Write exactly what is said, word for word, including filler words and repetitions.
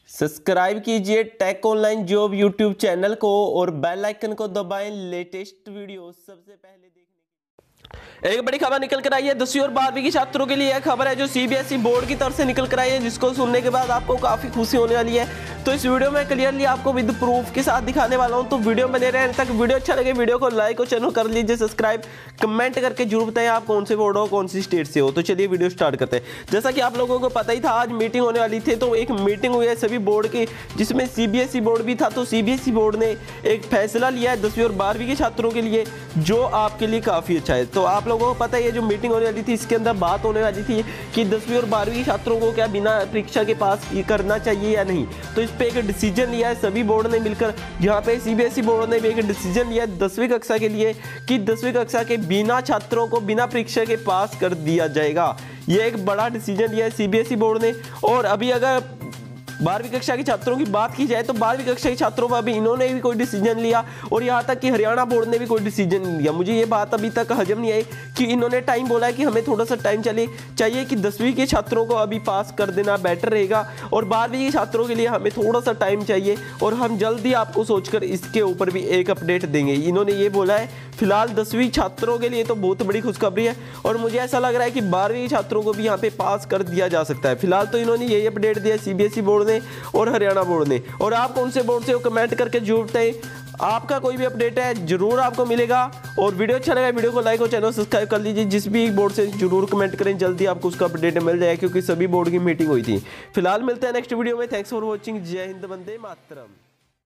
Subscribe कीजिए tech online job YouTube channel को और बेल आइकन को दबाएं लेटेस्ट वीडियो सबसे पहले देखने। एक बड़ी खबर निकल कर आई है दसवीं और बारहवीं के छात्रों के लिए। यह खबर है जो सीबीएसई बोर्ड की तरफ से निकल कर आई है, जिसको सुनने के बाद आपको काफी खुशी होने वाली है। तो इस वीडियो में क्लियरली आपको विद प्रूफ के साथ दिखाने वाला हूं, तो वीडियो में बने रहने तक। वीडियो अच्छा लगे वीडियो को लाइक और चैनल कर लीजिए सब्सक्राइब, कमेंट करके जरूर बताएं आप कौन से बोर्ड हो कौन सी स्टेट से हो। तो चलिए वीडियो स्टार्ट करते हैं। जैसा कि आप लोगों को पता ही था आज मीटिंग होने वाली थी, तो एक मीटिंग हुई है सभी बोर्ड की जिसमें सीबीएसई बोर्ड भी था। तो सीबीएसई बोर्ड ने एक फैसला लिया है दसवीं और बारहवीं के छात्रों के लिए, जो आपके लिए काफी अच्छा है। तो आप लोगों को पता है ये जो मीटिंग होने वाली थी इसके अंदर बात होने वाली थी कि दसवीं और बारहवीं के छात्रों को क्या बिना परीक्षा के पास ये करना चाहिए या नहीं। तो इस पे एक डिसीजन लिया है सभी बोर्ड ने मिलकर, जहां पे सीबीएसई बोर्ड ने भी एक डिसीजन लिया है दसवीं कक्षा के लिए कि दसवीं कक्षा के बिना छात्रों को बिना परीक्षा के पास कर दिया जाएगा। ये एक बड़ा डिसीजन लिया है सीबीएसई बोर्ड ने। और अभी अगर बारहवीं कक्षा के छात्रों की बात की जाए तो बारहवीं कक्षा के छात्रों पर अभी इन्होंने भी कोई डिसीजन लिया और यहाँ तक कि हरियाणा बोर्ड ने भी कोई डिसीजन नहीं लिया। मुझे ये बात अभी तक हजम नहीं आई कि इन्होंने टाइम बोला है कि हमें थोड़ा सा टाइम चले चाहिए कि दसवीं के छात्रों को अभी पास कर देना बेटर रहेगा और बारहवीं के छात्रों के लिए हमें थोड़ा सा टाइम चाहिए और हम जल्दी आपको सोचकर इसके ऊपर भी एक अपडेट देंगे। इन्होंने ये बोला है। फिलहाल दसवीं छात्रों के लिए तो बहुत बड़ी खुशखबरी है और मुझे ऐसा लग रहा है कि बारहवीं छात्रों को भी यहाँ पे पास कर दिया जा सकता है। फिलहाल तो इन्होंने यही अपडेट दिया सीबीएसई बोर्ड ने और हरियाणा बोर्ड ने। और आप कौन से बोर्ड से हो कमेंट करके जरूर बताएं। आपका कोई भी अपडेट है जरूर आपको मिलेगा। और वीडियो अच्छा लगा वीडियो को लाइक और चैनल सब्सक्राइब कर लीजिए। जिस भी बोर्ड से जरूर कमेंट करें, जल्दी आपको उसका अपडेट मिल जाएगा क्योंकि सभी बोर्ड की मीटिंग हुई थी। फिलहाल मिलते हैं नेक्स्ट वीडियो में। Thanks for watching. जय हिंद, वंदे मातरम।